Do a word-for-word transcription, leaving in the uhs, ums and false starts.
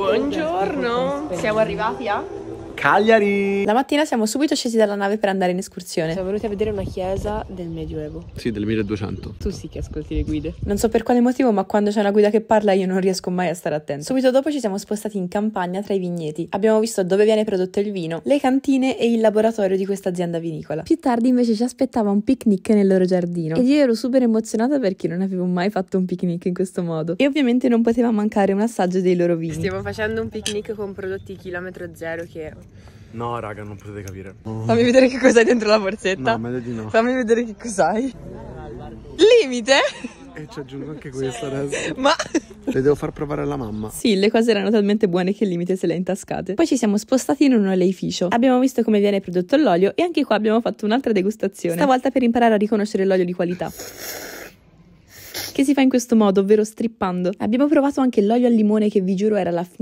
Buongiorno, siamo arrivati a Cagliari. La mattina siamo subito scesi dalla nave per andare in escursione. Siamo venuti a vedere una chiesa del Medioevo. Sì, del milleduecento. Tu sì che ascolti le guide. Non so per quale motivo, ma quando c'è una guida che parla io non riesco mai a stare attenta. Subito dopo ci siamo spostati in campagna tra i vigneti. Abbiamo visto dove viene prodotto il vino, le cantine e il laboratorio di questa azienda vinicola. Più tardi invece ci aspettava un picnic nel loro giardino ed io ero super emozionata perché non avevo mai fatto un picnic in questo modo. E ovviamente non poteva mancare un assaggio dei loro vini. Stiamo facendo un picnic con prodotti chilometro zero che... No, raga, non potete capire. Oh. Fammi vedere che cos'hai dentro la borsetta. No, meglio di no. Fammi vedere che cos'hai. Limite? E ci aggiungo anche questo adesso. Ma... Le devo far provare alla mamma. Sì, le cose erano talmente buone che il limite se le ha intascate. Poi ci siamo spostati in un oleificio. Abbiamo visto come viene prodotto l'olio e anche qua abbiamo fatto un'altra degustazione. Stavolta per imparare a riconoscere l'olio di qualità, che si fa in questo modo, ovvero strippando. Abbiamo provato anche l'olio al limone che vi giuro era la fine